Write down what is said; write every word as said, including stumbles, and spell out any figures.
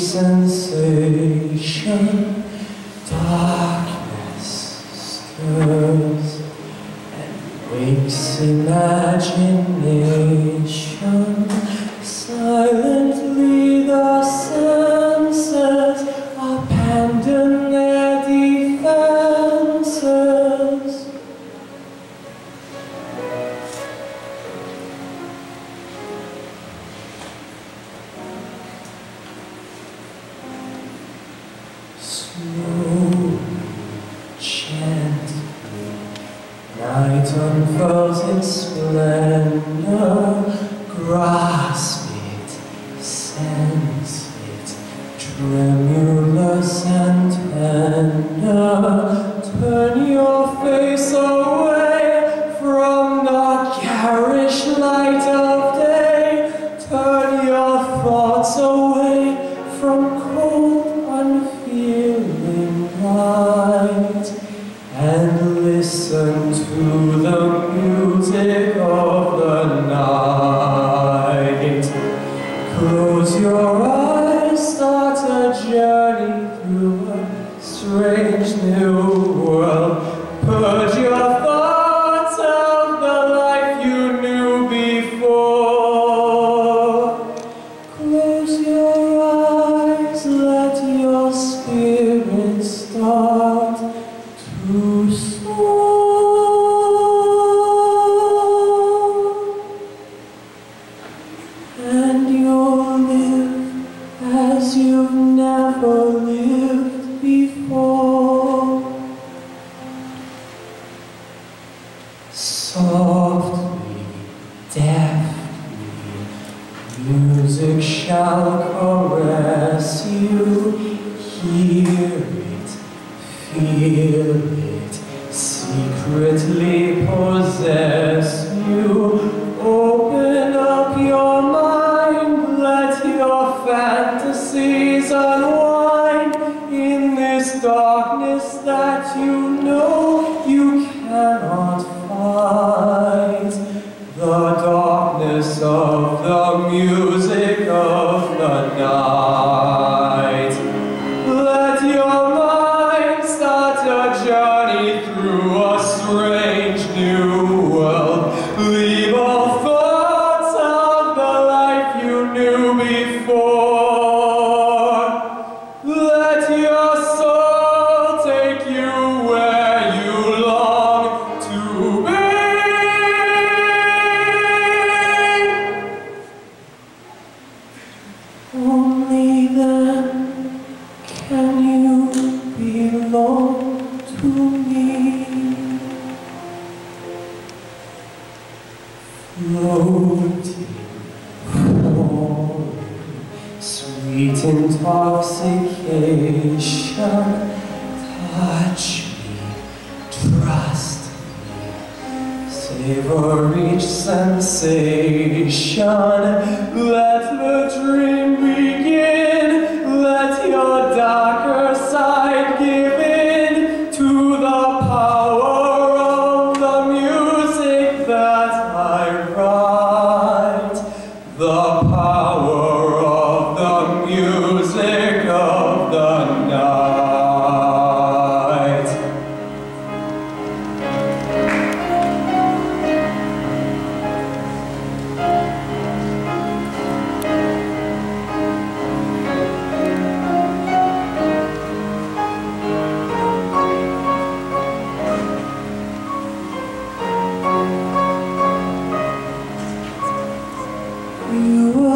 sensation, darkness stirs and wakes imagination. Silently the senses abandon their defenses. Slowly, gently, night unfurls its splendor. Grasp it, sense it, tremulous and tender. Turn your face away from the garish light of day. Turn your thoughts away from cold, unfeeling light, and listen to the music of the night. Close your eyes, start a journey through a strange new world. Purge your thoughts of the life you knew before. Close your eyes, let your spirit start to soar, and you'll live as you've never lived before. Softly, deftly, music shall caress you. Hear it, feel it, secretly possess you. Open up your mind, let your fantasies unwind in this darkness that you know you cannot fight. The darkness of the music of the night. Let your mind start a journey through a strange new world. Leave all thoughts of the life you knew before. Let your soul take you where you long to be. Only then can you belong to me. Floating, falling, sweet intoxication. Touch me, trust me, savor each sensation. Let the dream begin, let your darker side give in to the power of the music that I write. The power of the music of the night. You